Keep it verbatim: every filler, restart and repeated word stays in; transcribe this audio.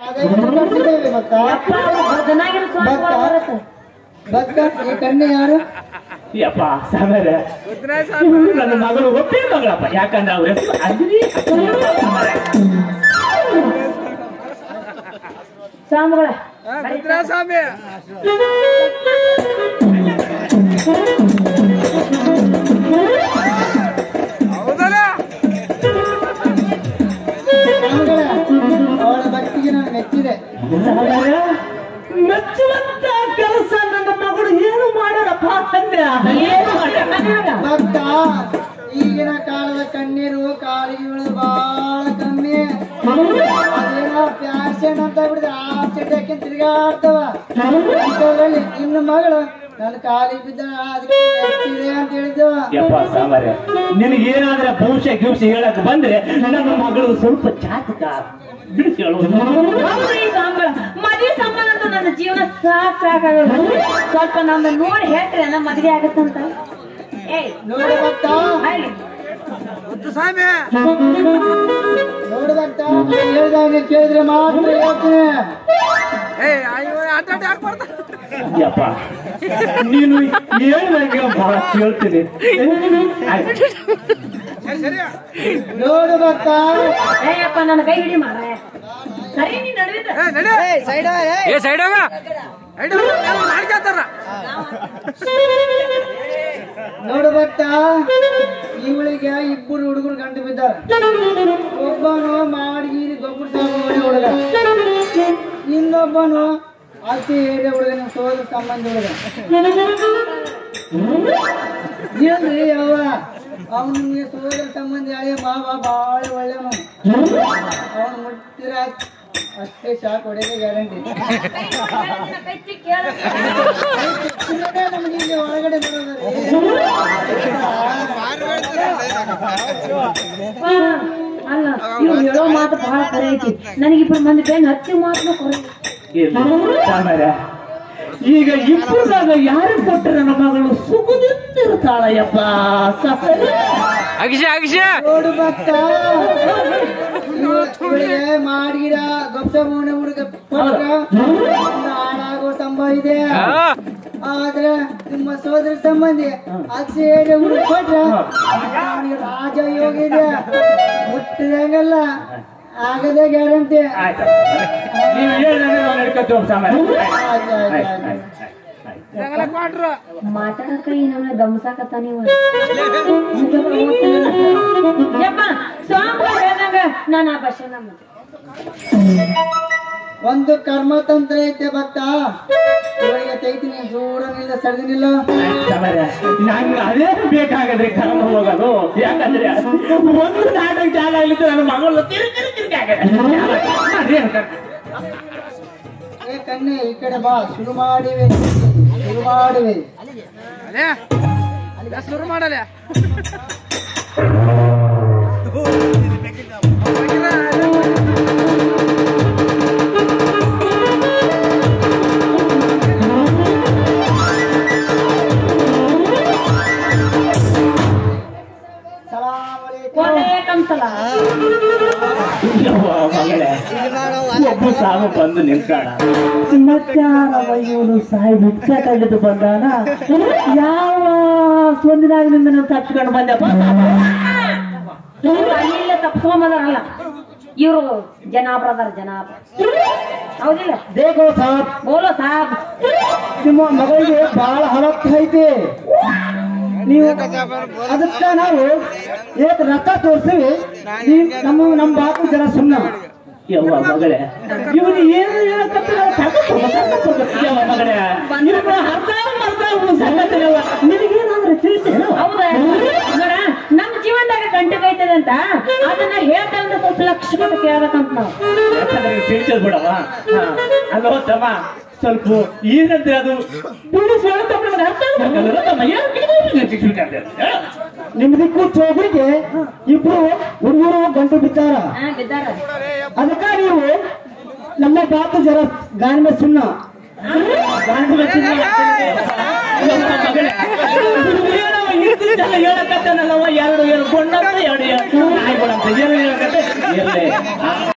ಕಣ್ಣೆ ಯಾರು ಯಪ್ಪ ಸಾಮರ ನನ್ನ ಮಗಳು ಒಪ್ಪೇ ಮಗಳಪ್ಪ ಯಾಕಂದ್ರೆ ಅವ್ರ ಸಾಮಗಳ ಸ್ವಾಮಿ ಹೌದಲ್ಲ ಅವಳ ಭಕ್ತಿಗೆ ನಾನು ಮೆಚ್ಚಿದೆ. ಮೆಚ್ಚುವಂತ ಕೆಲಸ ನನ್ನ ಮಗಳು ಏನು ಮಾಡ್ಯಾರಪ್ಪ ತಂದೆ ಭಕ್ತ ಈಗಿನ ಕಾಲದ ಕಣ್ಣೀರು ಕಾಲಿಗೆ ಬೀಳೋದು ಬಹಳ ಕಮ್ಮಿ. ಅದೇನೋ ಫ್ಯಾಷನ್ ಅಂತ ಬಿಡಿದ್ರೆ ಆ ಚಟಕ್ಕೆ ತಿರುಗಾಡ್ತವ. ಇಂಥದ್ರಲ್ಲಿ ಇನ್ನು ಮಗಳು ನನ್ನ ಕಾಲಿಗೆ ಬಿದ್ದ ಅದಕ್ಕೆ ಮೆಚ್ಚಿದೆ ಅಂತ ಹೇಳಿದ್ದವ. ಯಪ್ಪ ಸಾಮರ ನಿನಗೇನಾದ್ರೆ ಭವಿಷ್ಯ ಗಿಂಶ ಹೇಳಕ್ ಬಂದ್ರೆ ನನ್ನ ಮಗಳು ಸ್ವಲ್ಪ ಜಾತಕ ಬಿಡಿಸಿ ಹೇಳುವುದು. ಮದುವೆ ಸಂಬಂಧ ನನ್ನ ಜೀವನ ಸಾಕ್ ಸಾಕಾಗ ಸ್ವಲ್ಪ ನಮ್ದು ನೋಡಿ ಹೇಳ್ತಾರೆ ನಮ್ಮ ಮದುವೆ ಆಗತ್ತಂತ. ನೋಡಿ ಭಕ್ತ ಸ್ವಾಮಿ ನೋಡಿ ಭಕ್ತ ಹೇಳ್ದಾಗ ಕೇಳಿದ್ರೆ ಮಾತ್ರ ಹೇಳ್ತೀನಿ. ಯಪ್ಪ ನೀನು ಹೇಳಿದಾಗ ಬಹಳ ಕೇಳ್ತೀನಿ. ನೋಡು ಭಕ್ತ ಏಯಪ್ಪ ನನ್ನ ಕೈ ಹಿಡಿ ಮಾರ ಸರಿ ನೀನ್ ನೋಡು ಭಕ್ತ ಇವಳಿಗೆ ಇಬ್ಬರು ಹುಡುಗರು ಗಂಟು ಬಿದ್ದಾರೆ. ಒಬ್ಬನು ಮಾಡಗಿರಿ ಗೊಬ್ಬರ ಸಾಗುವಳಿ ಹುಡುಗ, ಇನ್ನೊಬ್ಬನು ಅತಿ ಏರಿಯ ಹುಡುಗನ ಸೋದರ ಸಂಬಂಧಿ ಹುಡುಗ. ಏನ್ರಿ ಯಾವ ಅವನು ನಿಮ್ಗೆ ಸೋದರ ಸಂಬಂಧಿ ಹಳೆ ಮಾವ ಬಾಳ ಒಳ್ಳೆಯವನು. ಅವನು ಮುಟ್ಟಿರ ಅಷ್ಟೇ ಶಾಕ್ ಹೊಡೆದೇ ಗ್ಯಾರಂಟಿ. ನಮ್ಗೆ ಇಲ್ಲಿ ಒಳಗಡೆ ಅಲ್ಲ ಇವ್ ಹೇಳೋ ಮಾತು ಬಹಳ ಕರೆ ಐತಿ. ನನಗಿಬ್ರು ಮಂದಿ ಬೇನ್ ಹತ್ತಿ ಮಾತು ಕೊರೆ. ಈಗ ಇಬ್ಬರದಾಗ ಯಾರು ಕೊಟ್ಟರೆ ನನ್ನ ಮಗಳು ಸುಖದಿಂದಿರ್ತಾಳಯ್ಯಪ್ಪ. ನೋಡು ಭಕ್ತ ಇವಳಿಗೆ ಮಾಡಿರ ಗೊಬ್ಬ ಮೋನೆ ಹುಡುಗ ಹಾಳಾಗೋ ಸಂಭವ ಇದೆ. ಆದ್ರೆ ನಿಮ್ಮ ಸೋದರ ಸಂಬಂಧಿ ಅಕ್ಷಿ ಹುಡುಗ ಕೊಟ್ರ ಅವನಿಗೆ ರಾಜ ಯೋಗ ಇದೆ. ಮುಟ್ಟಿದಂಗಲ್ಲ ಆಗದೆ ಗ್ಯಾರಂಟಿ. ಮಾತಾಡಕ ನಮ್ನ ಗಮಸಾಕತ್ತ ನೀವು. ಸ್ವಾಮಿ ಹೇಳಿದಾಗ ನಾನು ಆ ಭಾಷೆ ನಮ್ಮ ಒಂದು ಕರ್ಮತಂತ್ರ ಐತೆ ಭಕ್ತ. ಇವಳಿಗೆ ತೆಗಿತೀನಿ ದೂರನಿಲ್ಲ ಸರಿದಿನಿಲ್ಲ. ನಂಗೆ ಅದೇ ಬೇಕಾಗದ್ರಿ ಕರ್ಮ ಹೋಗೋದು. ಯಾಕಂದ್ರೆ ಒಂದು ನಾಟಕ ಜಾಗ ಆಗ್ಲಿಕ್ಕೆ ನನ್ನ ಮಗಳು ತಿರುಗಿ ತಿರುಗಿ ಆಗದೆ. ಏ ಕಣ್ಣೆ ಈ ಕಡೆ ಬಾ. ಶುರು ಮಾಡಿವೆ ಶುರು ಮಾಡಿವೆ ಶುರು ಮಾಡಲ್ಲ. ಒಬ್ಬ ಸಾವು ಬಂದು ನಿಂತಾಳ. ಮತ್ತಾರವ ಇವನು ಸಾಯಿ ಮುಚ್ಚ ಕಂಡಿದ್ದು ಬಂದಾನ. ಯಾವ ಸೊಂದಿನಾಗಿನಿಂದ ನಾನು ತಪ್ಪಿಕೊಂಡು ಬಂದಪ್ಪ. ಅಲ್ಲಿಲ್ಲ ತಪ್ಪಿಸ್ಕೊಂಬಂದಾರಲ್ಲ ಇವರು ಜನಾಬ್ರದಾರ ಜನಾಬ್ ಹೌದಿಲ್ಲ. ದೇಖೋ ಸಾಬ್ ಬೋಲೋ ಸಾಬ್ ನಿಮ್ಮ ಮಗಳಿಗೆ ಬಹಳ ಹಲತ್ತು ಐತಿ. ನೀವು ಅದಕ್ಕ ನಾವು ಏಕ ರಥ ತೋರಿಸ್ತೀವಿ. ನಮ್ಮ ನಮ್ಮ ಬಾಪು ಜನ ಸುಮ್ಮನೆ ಯವ್ವ ಮಗಳೇ ಇವನು ಏನು ಹೇಳಕತ್ತ ಮಗಳೇ ನಿನಗೇನಾದ್ರೆ ತಿಳಿಸೇನು? ಹೌದಾ ನೋಡ ನಮ್ ಜೀವನದಾಗ ಗಂಟೆ ಬೈತದೆ ಅಂತ ಅದನ್ನ ಹೇಳ್ತಂದ್ರೆ ಸ್ವಲ್ಪ ಲಕ್ಷ ಕೊಟ್ಟು ಕೇಳ್ಬೇಕಂತ ನಾವು. ತಿಳಿಸೋದ್ ಬಿಡವ. ಅಲ್ಲೋ ತಮ್ಮ ಸ್ವಲ್ಪ ಏನಂದ್ರೆ ಅದು ನಿಮ್ದಿಕ್ಕೂ ಚೋಗ್ರಿಗೆ ಇಬ್ರು ಹುಡುಗರು ಗಂಟು ಬಿದ್ದಾರ. ಅದಕ್ಕ ನೀವು ನಮ್ಮ ಬಾಪು ಜರ ಗಾನ ಮೇಲೆ ಸುಣ್ಣ ಹೇಳಕತ್ತನಲ್ಲವ ಎರಡು ಎರಡು ಕೊಂಡ ಎರಡು ನಾಯಿ ಕೊಡಂತ ಏನು ಹೇಳಕತ್ತೆ